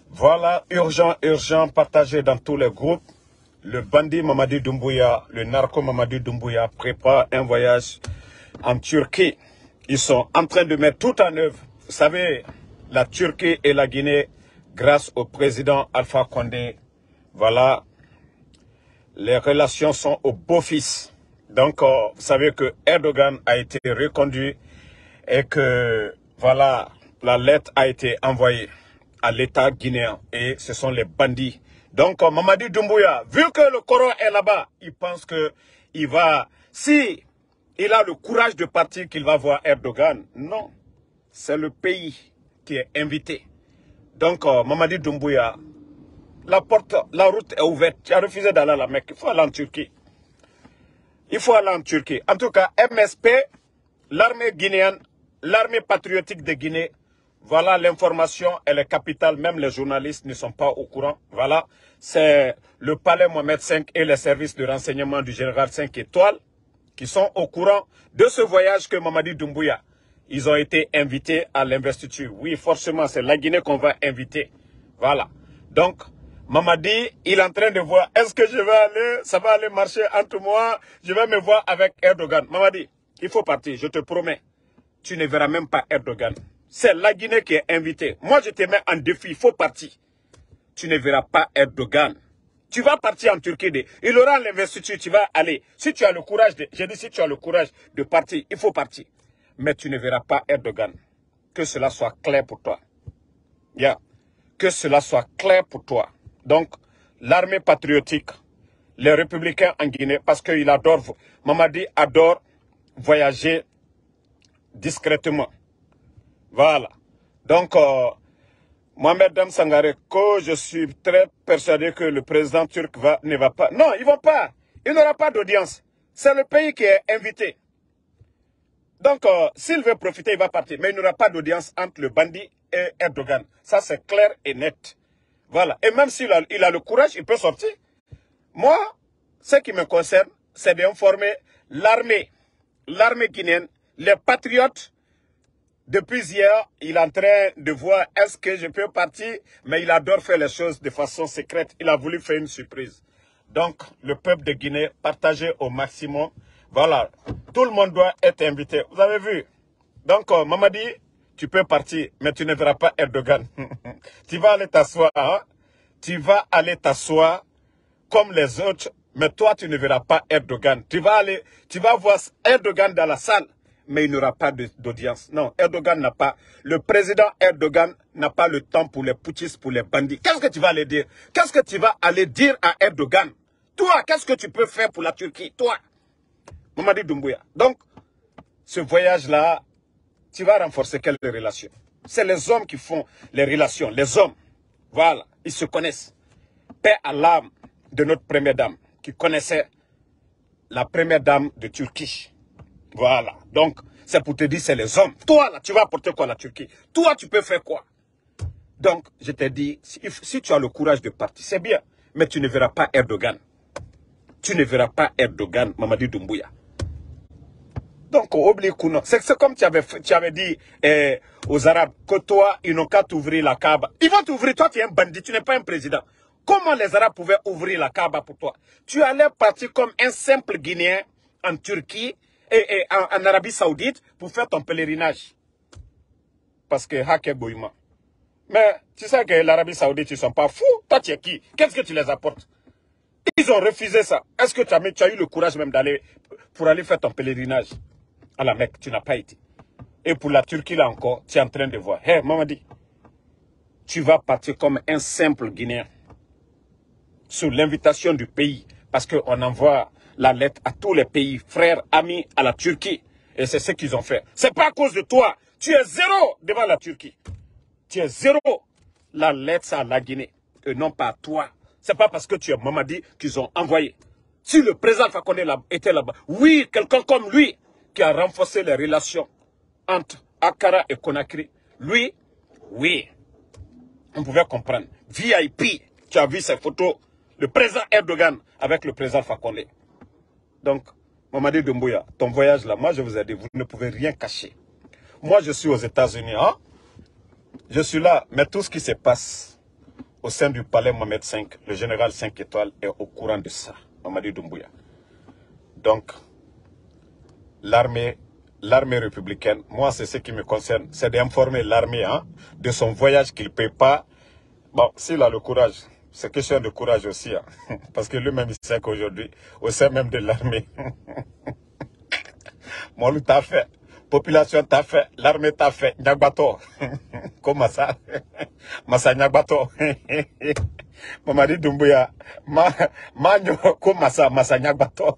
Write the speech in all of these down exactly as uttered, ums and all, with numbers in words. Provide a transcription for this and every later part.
Voilà, urgent, urgent, partagé dans tous les groupes. Le bandit Mamadi Doumbouya, le narco Mamadi Doumbouya prépare un voyage en Turquie. Ils sont en train de mettre tout en œuvre. Vous savez, la Turquie et la Guinée, grâce au président Alpha Condé, voilà, les relations sont au beau-fils. Donc, euh, vous savez que Erdogan a été reconduit et que, voilà, la lettre a été envoyée à l'État guinéen. Et ce sont les bandits. Donc, euh, Mamadi Doumbouya, vu que le Coran est là-bas, il pense que il va, si il a le courage de partir, qu'il va voir Erdogan. Non, c'est le pays qui est invité. Donc, euh, Mamadi Doumbouya, la porte, la route est ouverte. Tu as refusé d'aller à la Mecque. Il faut aller en Turquie. Il faut aller en Turquie. En tout cas, M S P, l'armée guinéenne, l'armée patriotique de Guinée, voilà l'information, elle est capitale. Même les journalistes ne sont pas au courant. Voilà, c'est le palais Mohamed cinq et les services de renseignement du général cinq étoiles qui sont au courant de ce voyage que Mamadi Doumbouya. Ils ont été invités à l'investiture. Oui, forcément, c'est la Guinée qu'on va inviter. Voilà. Donc, Mamadi, il est en train de voir, est-ce que je vais aller, ça va aller marcher entre moi, je vais me voir avec Erdogan. Mamadi, il faut partir, je te promets. Tu ne verras même pas Erdogan. C'est la Guinée qui est invitée. Moi, je te mets en défi, il faut partir. Tu ne verras pas Erdogan. Tu vas partir en Turquie. De, il aura l'investiture, tu vas aller. Si tu as le courage, de, j'ai dit si tu as le courage de partir, il faut partir. Mais tu ne verras pas Erdogan. Que cela soit clair pour toi. Yeah. Que cela soit clair pour toi. Donc, l'armée patriotique, les républicains en Guinée, parce qu'il adore, Mamadi adore voyager discrètement. Voilà. Donc, euh, Mohamed Dam Sangare, que je suis très persuadé que le président turc va, ne va pas. Non, ils ne vont pas. Il n'aura pas d'audience. C'est le pays qui est invité. Donc, euh, s'il veut profiter, il va partir. Mais il n'y aura pas d'audience entre le bandit et Erdogan. Ça, c'est clair et net. Voilà. Et même s'il a, il a le courage, il peut sortir. Moi, ce qui me concerne, c'est d'informer l'armée, l'armée guinéenne, les patriotes. Depuis hier, il est en train de voir est-ce que je peux partir, mais il adore faire les choses de façon secrète. Il a voulu faire une surprise. Donc, le peuple de Guinée, partagez au maximum. Voilà, tout le monde doit être invité. Vous avez vu? Donc, euh, Mamadi, tu peux partir, mais tu ne verras pas Erdogan. Tu vas aller t'asseoir, hein? Tu vas aller t'asseoir comme les autres, mais toi, tu ne verras pas Erdogan. Tu vas aller, tu vas voir Erdogan dans la salle, mais il n'y aura pas d'audience. Non, Erdogan n'a pas, le président Erdogan n'a pas le temps pour les putschistes, pour les bandits. Qu'est-ce que tu vas aller dire? Qu'est-ce que tu vas aller dire à Erdogan? Toi, qu'est-ce que tu peux faire pour la Turquie? Toi, Mamadi Doumbouya. Donc, ce voyage-là, tu vas renforcer quelles relations? C'est les hommes qui font les relations, les hommes. Voilà, ils se connaissent. Paix à l'âme de notre première dame, qui connaissait la première dame de Turquie. Voilà, donc c'est pour te dire, c'est les hommes. Toi, là, tu vas apporter quoi à la Turquie? Toi, tu peux faire quoi? Donc, je t'ai dit, si, si tu as le courage de partir, c'est bien, mais tu ne verras pas Erdogan. Tu ne verras pas Erdogan, Mamadi Doumbouya. Donc, oublie Kouno. C'est comme tu avais, tu avais dit eh, aux Arabes que toi, ils n'ont qu'à t'ouvrir la Kaaba. Ils vont t'ouvrir, toi, tu es un bandit, tu n'es pas un président. Comment les Arabes pouvaient ouvrir la Kaaba pour toi? Tu allais partir comme un simple Guinéen en Turquie et, et en, en Arabie Saoudite pour faire ton pèlerinage. Parce que Hake Bouyma. Mais tu sais que l'Arabie Saoudite, ils ne sont pas fous. Toi, tu es qui? Qu'est-ce que tu les apportes? Ils ont refusé ça. Est-ce que tu as, tu as eu le courage même d'aller pour aller faire ton pèlerinage à la Mecque? Tu n'as pas été. Et pour la Turquie, là encore, tu es en train de voir. Hé, hey, Mamadi, tu vas partir comme un simple Guinéen. Sous l'invitation du pays. Parce qu'on envoie la lettre à tous les pays, frères, amis, à la Turquie. Et c'est ce qu'ils ont fait. C'est pas à cause de toi. Tu es zéro devant la Turquie. Tu es zéro. La lettre, c'est à la Guinée. Et non pas à toi. C'est pas parce que tu es Mamadi qu'ils ont envoyé. Si le président Alpha Condé était là-bas, oui, quelqu'un comme lui qui a renforcé les relations entre Akara et Conakry, lui, oui, on pouvait comprendre. V I P, tu as vu ces photos, le président Erdogan avec le président Alpha Condé. Donc, Mamadi Doumbouya, ton voyage là, moi je vous ai dit, vous ne pouvez rien cacher. Moi je suis aux États-Unis, hein? Je suis là, mais tout ce qui se passe, au sein du palais Mohamed cinq, le général cinq étoiles est au courant de ça, Mamadi Doumbouya. Donc, l'armée l'armée républicaine, moi c'est ce qui me concerne, c'est d'informer l'armée hein, de son voyage qu'il ne paye pas. Bon, s'il a le courage, c'est question de courage aussi, hein, parce que lui-même il sait qu'aujourd'hui, au sein même de l'armée, moi lui t'a fait, population t'a fait, l'armée t'a fait, Nyagbato, comment ça, Massa Nyagbato, Mamadi Doumbouya, ma, ma, comment ça, Massa Nyagbato.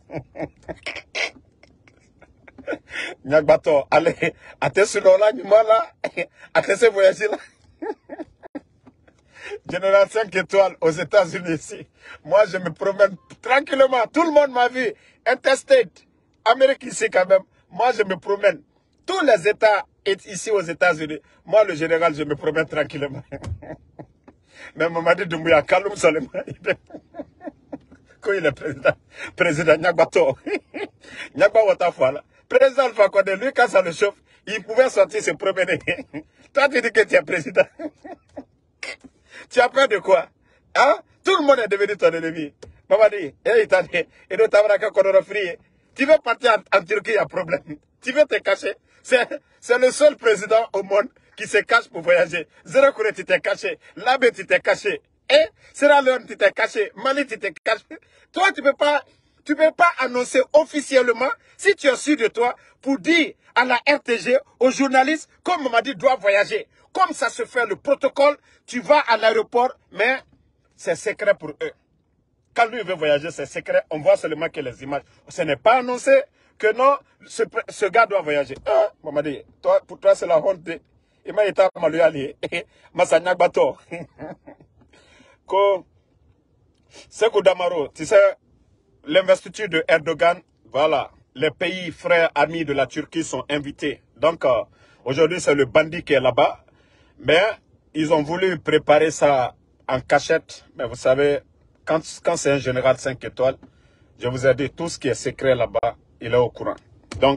Nyagbato, allez, à tes selon là, à tes voyager là. Général cinq étoiles aux États-Unis ici. Moi, je me promène tranquillement. Tout le monde m'a vu. Interstate. Amérique ici quand même. Moi, je me promène. Tous les États ici aux États-Unis. Moi, le général, je me promène tranquillement. Mais Mamadi Doumbouya, Kaloum Solema. Quand il est président, président Nyagbato. Nyagba Watafala. Président Alpha Condé, lui, quand ça le chauffe, il pouvait sortir se promener. Toi, tu dis que tu es président. Tu as peur de quoi? Hein? Tout le monde est devenu ton ennemi. Mamadi, il t'a dit, tu veux partir en, en Turquie, il y a problème. Tu veux te cacher. C'est le seul président au monde qui se cache pour voyager. Zéro Kouré, tu t'es caché. Labé, tu t'es caché. Et Sierra Leone, tu t'es caché. Mali, tu t'es caché. Toi, tu ne peux pas... Tu ne peux pas annoncer officiellement, si tu es sûr de toi, pour dire à la R T G, aux journalistes, comme Mamadi doit voyager. Comme ça se fait le protocole, tu vas à l'aéroport, mais c'est secret pour eux. Quand lui veut voyager, c'est secret. On voit seulement que les images. Ce n'est pas annoncé que non, ce, ce gars doit voyager. Ah, Mamadi, toi, pour toi, c'est la honte. Il m'a été à Maluali. Massagnac Bato. Sekou Damaro, tu sais, l'investiture de Erdogan, voilà, les pays frères amis de la Turquie sont invités. Donc, euh, aujourd'hui, c'est le bandit qui est là-bas. Mais ils ont voulu préparer ça en cachette. Mais vous savez, quand, quand c'est un général cinq étoiles, je vous ai dit, tout ce qui est secret là-bas, il est au courant. Donc,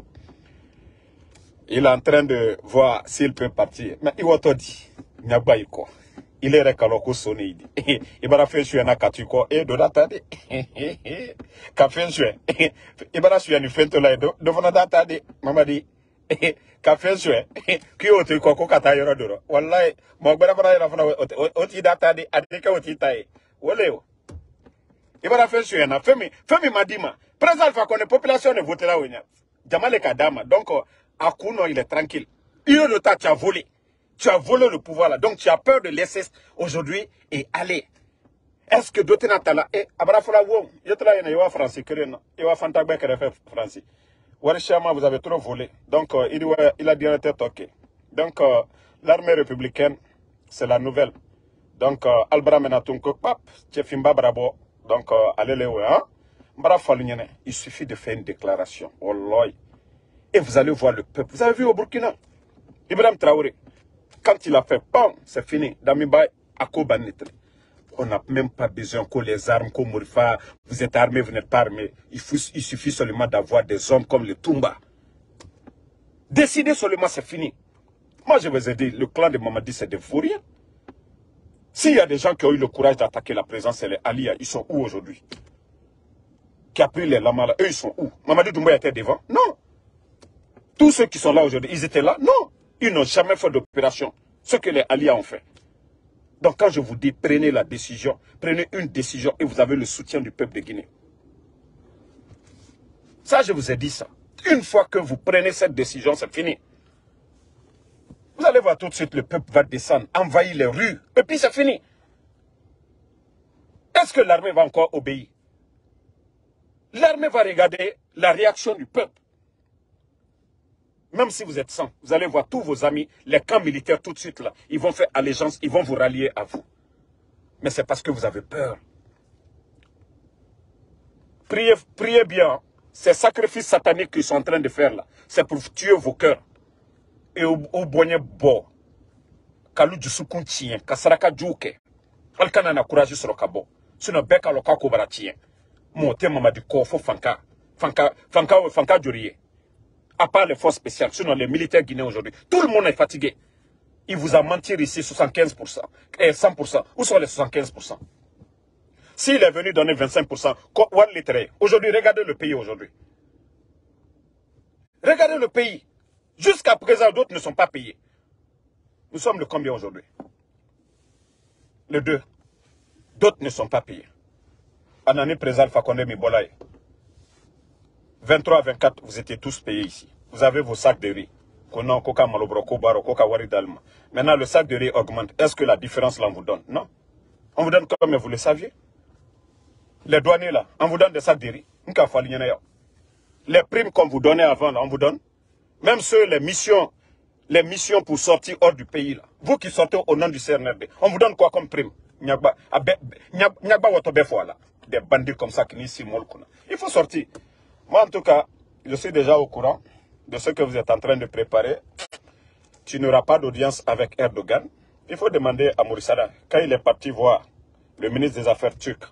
il est en train de voir s'il peut partir. Mais il va te dire, il n'y a pas eu quoi. Il est récaloko sonné. Il va faire jouer un katuko et de la tade. Café joué. Il va faire une fente là devant la tade. Mamadi. Café joué. Qui a été coco katayoro duro. Wallahi. Mon brave là, il a fait oti datade. Adika oti taille. Woleo. Il va faire jouer un femi. Femi madima. Président Alpha Condé, population ne votera pas. Jamale Kadama. Donc, à Kouno, il est tranquille. Il a le temps, tu as volé. Tu as volé le pouvoir là. Donc tu as peur de laisser aujourd'hui et aller. Est-ce que d'autres n'attendent pas? Eh, Abrafola Wong, il y a français, il y a Fantagbe qui a fait français. Warishama, vous avez trop volé. Donc euh, il, il a dit en tête, ok. Donc euh, l'armée républicaine, c'est la nouvelle. Donc euh, Albra Menatunko, pap, Tchefimba Brabo. Donc euh, allez les hein. Il suffit de faire une déclaration. Wallahi. Et vous allez voir le peuple. Vous avez vu au Burkina, Ibrahim Traoré. Quand il a fait, bon, c'est fini. Damiba, on n'a même pas besoin que les armes, comme Morifa, vous êtes armés, vous n'êtes pas armés. Il, faut, il suffit seulement d'avoir des hommes comme le Toumba. Décidez seulement, c'est fini. Moi, je vous ai dit, le clan de Mamadi, c'est des fourriers. S'il y a des gens qui ont eu le courage d'attaquer la présence et les alliés, ils sont où aujourd'hui? Qui a pris les lamas là, eux, ils sont où? Mamadi Doumbouya était devant? Non. Tous ceux qui sont là aujourd'hui, ils étaient là? Non. Ils n'ont jamais fait d'opération, ce que les alliés ont fait. Donc quand je vous dis, prenez la décision, prenez une décision et vous avez le soutien du peuple de Guinée. Ça, je vous ai dit ça. Une fois que vous prenez cette décision, c'est fini. Vous allez voir tout de suite, le peuple va descendre, envahir les rues, et puis c'est fini. Est-ce que l'armée va encore obéir? L'armée va regarder la réaction du peuple. Même si vous êtes cent, vous allez voir tous vos amis, les camps militaires tout de suite là, ils vont faire allégeance, ils vont vous rallier à vous. Mais c'est parce que vous avez peur. Priez, priez bien. Ces sacrifices sataniques qu'ils sont en train de faire là, c'est pour tuer vos cœurs. Et au bonnet bo, kalu jusukun tien, kasaraka juke, alkana na courage sur le cabo, sinon beka loka kobara tien. Monte Mamadi Kofo Fanka, Fanka, Fanka, Fanka Djourié. À part les forces spéciales, sinon les militaires guinéens aujourd'hui, tout le monde est fatigué. Il vous a menti ici soixante-quinze pour cent et cent pour cent. Où sont les soixante-quinze pour cent? S'il est venu donner vingt-cinq pour cent, aujourd'hui, regardez le pays aujourd'hui. Regardez le pays. Jusqu'à présent, d'autres ne sont pas payés. Nous sommes le combien aujourd'hui? Le deux. D'autres ne sont pas payés. Anani Prézal Fakonde Mibolaye. vingt-trois à vingt-quatre, vous étiez tous payés ici. Vous avez vos sacs de riz. Maintenant, le sac de riz augmente. Est-ce que la différence là, on vous donne? Non. On vous donne comme vous le saviez. Les douaniers là, on vous donne des sacs de riz. Les primes qu'on vous donnait avant, là, on vous donne. Même ceux, les missions, les missions pour sortir hors du pays là. Vous qui sortez au nom du C N R D, on vous donne quoi comme prime? Des bandits comme ça qui n'y s'y molent. Il faut sortir. Moi, en tout cas, je suis déjà au courant de ce que vous êtes en train de préparer. Tu n'auras pas d'audience avec Erdogan. Il faut demander à Moussada, quand il est parti voir le ministre des Affaires turc,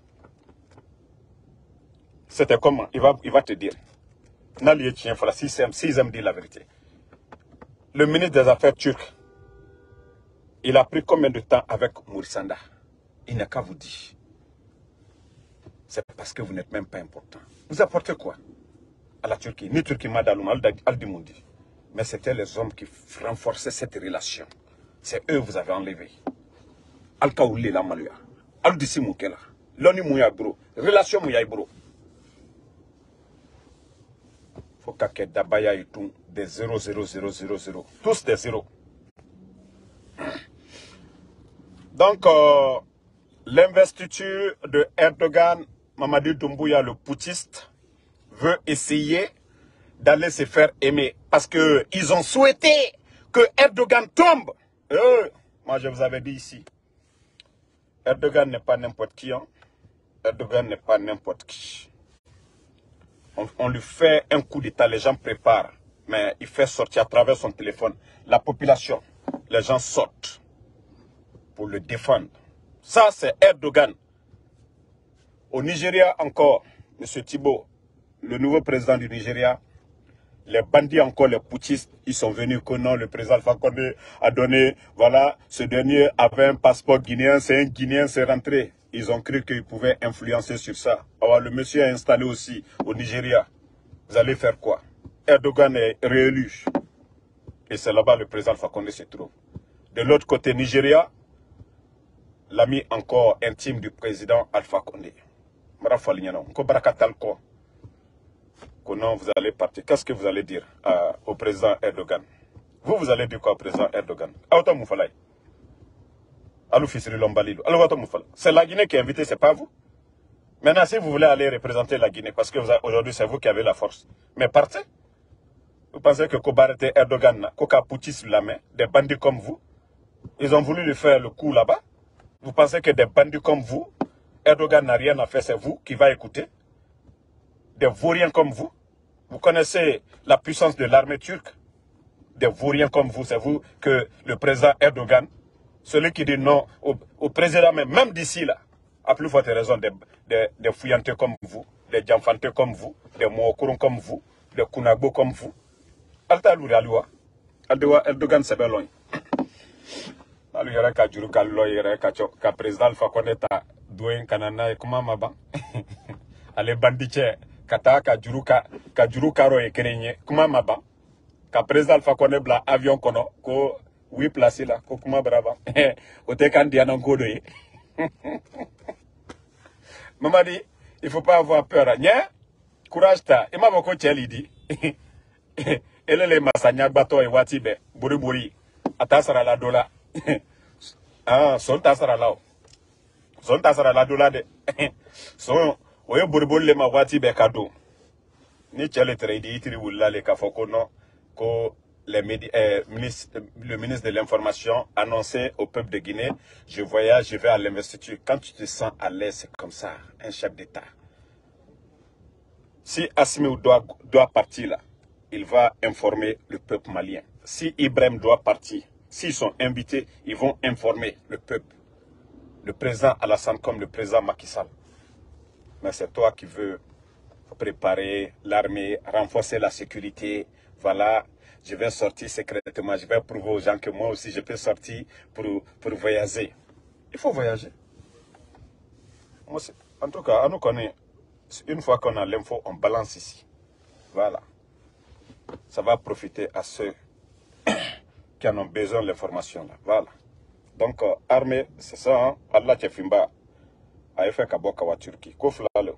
c'était comment? Il va, il va te dire. S'ils aiment dire la vérité. Le ministre des Affaires turc, il a pris combien de temps avec Moussada? Il n'a qu'à vous dire. C'est parce que vous n'êtes même pas important. Vous apportez quoi à la Turquie? Ni Turquie Madaloum, Aldimoudi. Mais c'était les hommes qui renforçaient cette relation. C'est eux que vous avez enlevés. Al-Kaouli la Maluya. Al-Dissi Moukela. L'Oni Mouya Bro. Relation Mouya Bro. Faut qu'à Dabaya et tout des zéro zéro zéro zéro zéro. Tous des zéros. Donc, euh, l'investiture de Erdogan, Mamadou Doumbouya, le putiste, veut essayer d'aller se faire aimer. Parce qu'ils ont souhaité que Erdogan tombe. Euh, moi, je vous avais dit ici, Erdogan n'est pas n'importe qui. Hein. Erdogan n'est pas n'importe qui. On, on lui fait un coup d'état, les gens préparent. Mais il fait sortir à travers son téléphone la population. Les gens sortent pour le défendre. Ça, c'est Erdogan. Au Nigeria encore, M. Thibault, le nouveau président du Nigeria, les bandits encore, les putschistes, ils sont venus que non, le président Alpha Condé a donné, voilà, ce dernier avait un passeport guinéen, c'est un Guinéen, c'est rentré. Ils ont cru qu'ils pouvaient influencer sur ça. Alors le monsieur est installé aussi au Nigeria. Vous allez faire quoi? Erdogan est réélu. Et c'est là-bas le président Alpha Condé se trouve. De l'autre côté, Nigeria, l'ami encore intime du président Alpha Condé. Comment vous allez partir? Qu'est-ce que vous allez dire euh, au président Erdogan? Vous, vous allez dire quoi au président Erdogan? C'est la Guinée qui est invitée, c'est pas vous. Maintenant, si vous voulez aller représenter la Guinée, parce que aujourd'hui c'est vous qui avez la force, mais partez. Vous pensez que Kobarete Erdogan, Koka Poutis sur la main, des bandits comme vous, ils ont voulu lui faire le coup là-bas? Vous pensez que des bandits comme vous, Erdogan n'a rien à faire, c'est vous qui va écouter? Des vauriens comme vous? Vous connaissez la puissance de l'armée turque? Des vauriens comme vous, c'est vous que le président Erdogan, celui qui dit non au, au président, même, même d'ici là, a plus forte raison, des, des, des fouillantés comme vous, des djamfantés comme vous, des Mokourons comme vous, des Kunagbo comme vous. Alta Louri Alua, Erdogan c'est loin. Alu yara ka juru ka lo yara ka cho ka président Alpha Condé ta doen kanana e kuma maba. Ale bandiche kata ka juru ka ka juru karo e kerenye kuma maba. Ka président Alpha Condé bla avion kono ko oui placé là ko kuma brava. O te kan dia nan godo yi. Maman dit, il faut pas avoir peur. Nya courage ta. E mama ko cheli di. Elele masanya bato e watibe buri buri atasara la dola. Ah, son tasara lao. Son tasara la dola de. Son oyo buribol le ma wati be kado. Ni chele trade itiri wula le kafoko no ko le eh, ministre, le ministre de l'information annonçait au peuple de Guinée, je voyage, je vais à l'investiture. Quand tu te sens à l'aise, c'est comme ça, un chef d'État. Si Assimi doit, doit partir là, il va informer le peuple malien. Si Ibrahim doit partir, s'ils sont invités, ils vont informer le peuple. Le président Alassane comme le président Macky Sall. Mais c'est toi qui veux préparer l'armée, renforcer la sécurité. Voilà. je vais sortir secrètement, je vais prouver aux gens que moi aussi je peux sortir pour, pour voyager. Il faut voyager. Moi, en tout cas, on connaît, une fois qu'on a l'info, on balance ici. Voilà. Ça va profiter à ceux qui en ont besoin de l'information là. Voilà. Donc, euh, armée, c'est ça, hein? Allah Tchefimba a fait Kaboka wa Turquie. Koflalo.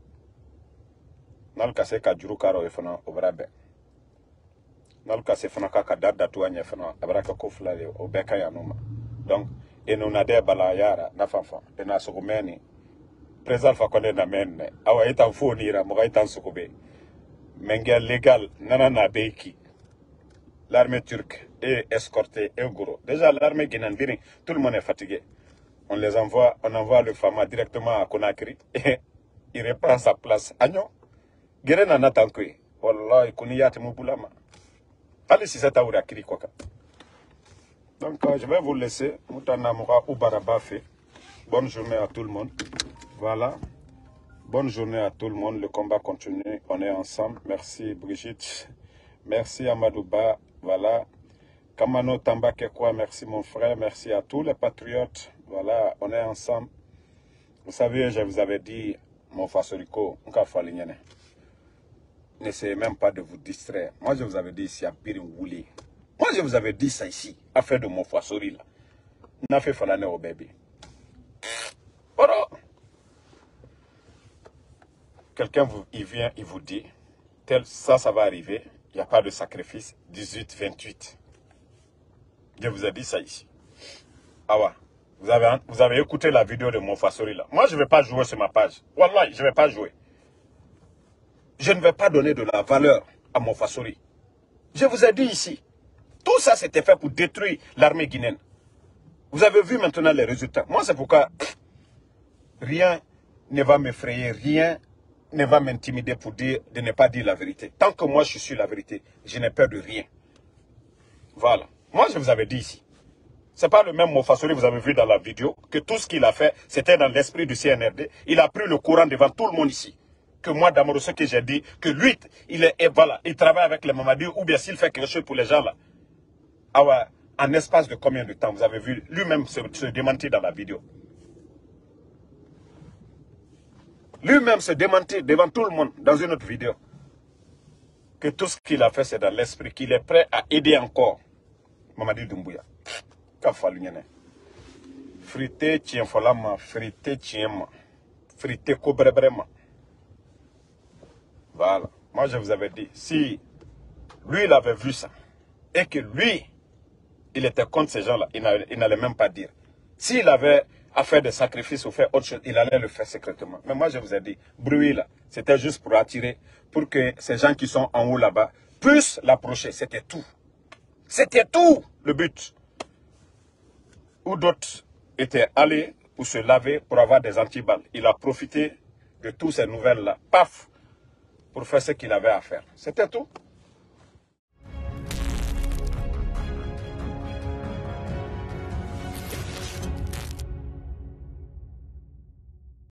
Nal kase ka juru karo efana obrabe. Nal kase fana ka ka dada tuanya fana abraka koflalo obeka ya noma. Donc, et nous n'a des balayara na fanfa et na sugumeni. Présal fa kone na menne. Awa ita fonira mo ita sugube. Menga légal nana na beiki. L'armée turque est escortée et gros. Déjà, l'armée guinéenne, tout le monde est fatigué. On les envoie, on envoie le Fama directement à Conakry et il reprend sa place. Agnon, Guérin en attend que. Wallah, il connaît Yatimou Boulama. Allez, si c'est à Ourakiri, quoi. Donc, euh, je vais vous laisser. Moutanamura ou Barabafé. Bonne journée à tout le monde. Voilà. Bonne journée à tout le monde. Le combat continue. On est ensemble. Merci, Brigitte. Merci, Amadouba. Voilà. Kamano Tamba Kekwa, merci mon frère, merci à tous les patriotes. Voilà, on est ensemble. Vous savez, je vous avais dit, mon Fasoriko, n'essayez même pas de vous distraire. Moi, je vous avais dit ici à Biringouli. Moi, je vous avais dit ça ici, affaire de mon Fasori là. N'a fait falane au bébé. Quelqu'un, il vient, il vous dit, tel, ça, ça va arriver. Il n'y a pas de sacrifice. dix-huit vingt-huit. Je vous ai dit ça ici. Ah ouais. Vous avez, vous avez écouté la vidéo de mon Fasori là. Moi, je ne vais pas jouer sur ma page. Wallah, je ne vais pas jouer. Je ne vais pas donner de la valeur à mon Fasori. Je vous ai dit ici. Tout ça, c'était fait pour détruire l'armée guinéenne. Vous avez vu maintenant les résultats. Moi, c'est pourquoi rien ne va m'effrayer, rien ne va m'intimider pour dire de ne pas dire la vérité. Tant que moi je suis la vérité, je n'ai peur de rien. Voilà. Moi je vous avais dit ici. C'est pas le même Mofasori, vous avez vu dans la vidéo, que tout ce qu'il a fait, c'était dans l'esprit du C N R D. Il a pris le courant devant tout le monde ici. Que moi, d'abord, ce que j'ai dit, que lui, il est, et voilà, il travaille avec les Mamadou, ou bien s'il fait quelque chose pour les gens là. Ah ouais, en espace de combien de temps, vous avez vu lui-même se, se démentir dans la vidéo. Lui-même se démentir devant tout le monde dans une autre vidéo. Que tout ce qu'il a fait, c'est dans l'esprit, qu'il est prêt à aider encore Mamadi Doumbouya. Frité tien folama, frité tien ma, frité cobrebrema. Voilà. Moi, je vous avais dit, si lui, il avait vu ça, et que lui, il était contre ces gens-là, il n'allait même pas dire. S'il avait à faire des sacrifices ou faire autre chose, il allait le faire secrètement. Mais moi, je vous ai dit, bruit là, c'était juste pour attirer, pour que ces gens qui sont en haut là-bas puissent l'approcher. C'était tout. C'était tout le but. Où d'autres étaient allés pour se laver, pour avoir des antiballes. Il a profité de toutes ces nouvelles-là, paf, pour faire ce qu'il avait à faire. C'était tout.